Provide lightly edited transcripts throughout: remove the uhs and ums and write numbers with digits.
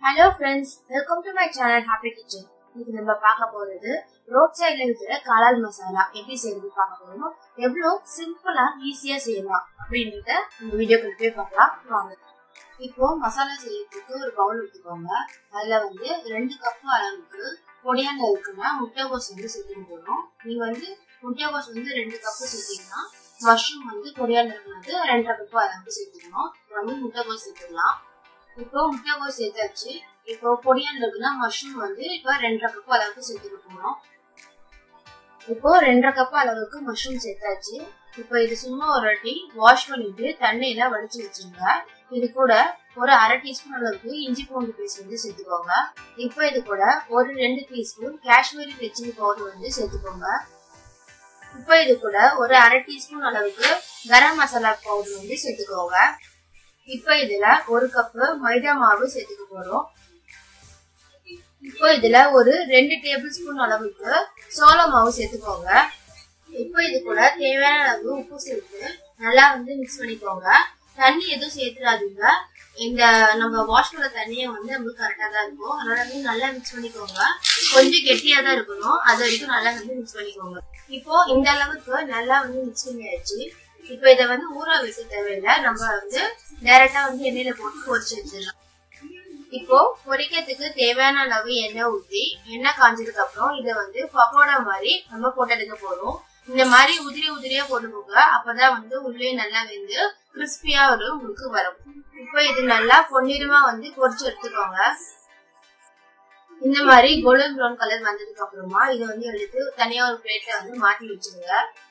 Hello friends, welcome to my channel Happy Kitchen. இன்னைக்கு நம்ம பார்க்க போறது ரோட் சைடுல இருக்கிற காளான் மசாலா எப்படி செய்யறது பார்க்க போறோம். எவ்வளவு சிம்பிளா ஈஸியா செய்யலாம் அப்படின்றத இந்த வீடியோக்குள்ள போய் பார்க்கலாம் வாங்க. இப்போ மசாலா செய்யறதுக்கு ஒரு பவுல் எடுத்துக்கோங்க. அதுல 2 கப் அளவுக்கு பொடியான இருக்குன்னா முட்டைகோஸ் சேர்த்துக்க போறோம். நீங்க முட்டைகோஸ் 2 கப் சேர்த்தீங்கன்னா மஷ்ரூம் பொடியான இருக்கிறது 2.5 கப் அளவுக்கு சேர்த்துக்கணும். முட்டைகோஸ் சேர்த்துக்கலாம். இப்போ முட்டைகோஸ் சேர்த்தாச்சு. இப்போ பொடியான இருக்குன்னா மஷ்ரூம் இப்போ 2.5 கப் அளவுக்கு சேர்த்துக்க போறோம். இப்போ 2.5 கப் அளவுக்கு மஷ்ரூம் சேர்த்தாச்சு. இப்போ இது சும்மா ஒரு வாட்டி வாஷ் பண்ணிட்டு தண்ணியில வடிச்சு வச்சுருங்க. இது கூட ஒரு 1/2 டீஸ்பூன் அளவுக்கு இஞ்சி பூண்டு பேஸ்ட் சேர்த்துக்கோங்க. இப்போ இது கூட ஒரு 2 teaspoon Kashmiri red chilli powder சேர்த்துக்கோங்க. இப்போ இது கூட ஒரு 1/2 டீஸ்பூன் அளவுக்கு கரம் மசாலா பவுடர் சேர்த்துக்கோங்க. இப்போ இதுல 1 கப் மைதா மாவு சேர்த்துக்க போறோம். இப்போ இதுல ஒரு 2 டேபிள் ஸ்பூன் அளவுக்கு சோள மாவு சேர்த்துக்கோங்க. இப்போ இது கூட தேவையான அளவு உப்பு சேர்த்து நல்லா மிக்ஸ் பண்ணிக்கோங்க. தண்ணி எதுவும் சேர்த்துடாதீங்க. இந்த நம்ம வாஷ் பண்ண தண்ணியை நம்மளுக்கு கரெக்டா தான் இருக்கும். அதனால நல்லா மிக்ஸ் பண்ணிக்கோங்க. கொஞ்சம் கெட்டியா தான் இருக்கணும். அது வரைக்கும் நல்லா மிக்ஸ் பண்ணிக்கோங்க. இப்போ இந்த அளவுக்கு நல்லா மிக்ஸ் பண்ணியாச்சு. இப்போ இதை ஊற வைக்க தேவையில்லை. நம்ம டைரக்டா எண்ணெயில போட்டு பொரிச்சு வச்சிடலாம். இப்போ பொரிக்கிறதுக்கு தேவையான அளவு எண்ணெய் ஊற்றி எண்ணெய் காஞ்சதுக்கு அப்புறம் இதை பக்கோடா மாதிரி நம்ம போட்டு எடுக்க போறோம். இந்த மாதிரி உதிரியா போட்டுக்கோங்க. அப்பதான் உள்ளே நல்லா கிறிஸ்பியா உங்களுக்கு வரும். இப்போ இது நல்லா பொன்னிறமா பொரிச்சு எடுத்துக்கோங்க. இந்த மாதிரி கோல்டன் ப்ரௌன் கலர் வந்ததுக்கு அப்புறமா இதை எடுத்து தனியா ஒரு பிளேட்ல மாத்தி வச்சுருங்க.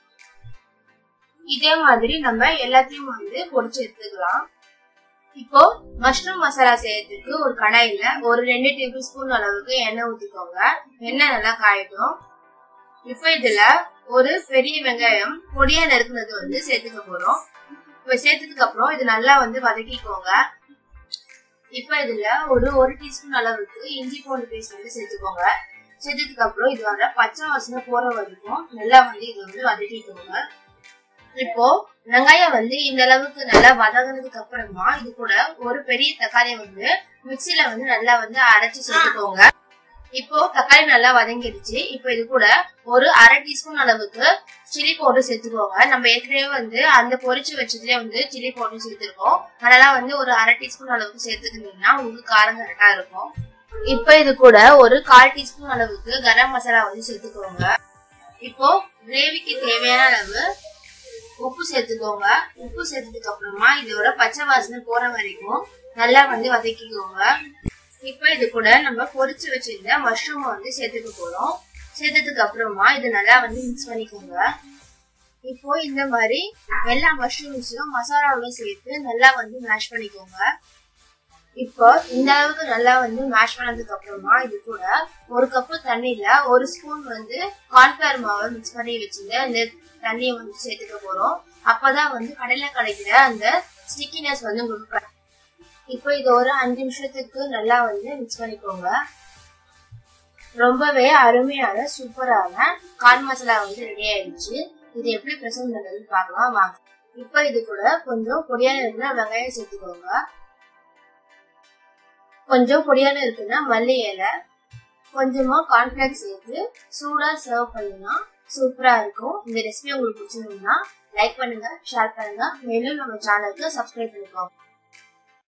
இதே மாதிரி நம்ம எல்லாத்தையும் பொரிச்சு எடுத்துக்கலாம். இப்போ மஷ்ரூம் மசாலா செய்யறதுக்கு ஒரு கடாயில ஒரு 2 டேபிள் ஸ்பூன் அளவுக்கு எண்ணெய் ஊத்திக்கோங்க. எண்ணெய் நல்லா காயட்டும். இப்போ இதுல ஒரு பெரிய வெங்காயம் பொடியா நறுக்குனது சேர்த்துக்க போறோம். இப்ப சேர்த்ததுக்கு அப்புறம் இது நல்லா வதக்கிக்கோங்க. இப்ப இதுல ஒரு டீஸ்பூன் அளவுக்கு இஞ்சி பூண்டு பேஸ்ட் சேர்த்துக்கோங்க. சேர்த்ததுக்கு அப்புறம் இது பச்சை வாசனை போற வரைக்கும் நல்லா இதை வதக்கிக்கோங்க. இப்போ வெங்காயம் இந்த அளவுக்கு நல்லா வதங்கினதுக்கு அப்புறமா இது கூட ஒரு பெரிய தக்காளியை மிக்சில நல்லா அரைச்சு சேர்த்துக்கோங்க. இப்போ தக்காளி நல்லா வதங்கிடுச்சு. இப்போ இது கூட ஒரு 1/2 டீஸ்பூன் அளவுக்கு சில்லி பவுடர் சேர்த்துக்கோங்க. நம்ம ஏற்கனவே அந்த பொரிச்சு வச்சதுலயே சில்லி பவுடர் சேர்த்துருக்கோம். அதனால ஒரு 1/2 டீஸ்பூன் அளவுக்கு சேர்த்துக்கிட்டீங்கன்னா உங்களுக்கு காரம் கரெக்டா இருக்கும். இப்போ இது கூட ஒரு 1/4 டீஸ்பூன் அளவுக்கு கரம் மசாலா சேர்த்துக்கோங்க. இப்போ கிரேவிக்கு தேவையான அளவு உப்பு சேர்த்துக்கோங்க. உப்பு சேர்த்ததுக்கு அப்புறமா இதோட பச்சை வாசனை போற வரைக்கும் நல்லா வதக்கிக்கோங்க. இப்ப இது கூட நம்ம பொரிச்சு வச்சிருந்த மஷ்ரூம் சேர்த்துக்க போறோம். சேர்த்ததுக்கு அப்புறமா இது நல்லா மிக்ஸ் பண்ணிக்கோங்க. இப்போ இந்த மாதிரி எல்லா மஷ்ரூம்ஸையும் மசாலாவோட சேர்த்து நல்லா மேஷ் பண்ணிக்கோங்க. இப்போ இந்த அளவுக்கு நல்லா மேஷ் பண்ணதுக்கு அப்புறமா இது கூட 1 கப் தண்ணியில 1 ஸ்பூன் கார்ன்ஃபிளவர் மாவை மிக்ஸ் பண்ணி வச்சிருந்த அந்த தண்ணியை சேர்த்துக்க போறோம். அப்பதான் கடையில கிடைக்கிற அந்த ஸ்டிக்கினஸ் உங்களுக்கு. இப்போ இது ஒரு 5 நிமிஷத்துக்கு நல்லா மிக்ஸ் பண்ணிக்கோங்க. ரொம்பவே அருமையான சூப்பரான கார்ன் மசாலா ரெடி ஆயிடுச்சு. இது எப்படி பிரசன்ட் பண்றதுன்னு பார்க்கலாம் வாங்க. இப்போ இது கூட கொஞ்சம் பொடியான இருக்குன்னா வெங்காயம் சேர்த்துக்கோங்க. கொஞ்சம் பொடியான இருக்குன்னா மல்லி இலை, கொஞ்சமா கார்ன்ஃபிளவர் சேர்த்து சூடா சர்வ் பண்ணினா சூப்பரா இருக்கும். இந்த ரெசிபி உங்களுக்கு பிடிச்சிருந்தா லைக் பண்ணுங்க, ஷேர் பண்ணுங்க, மேலும் நம்ம சேனலுக்கு சப்ஸ்கிரைப் பண்ணிக்கோங்க.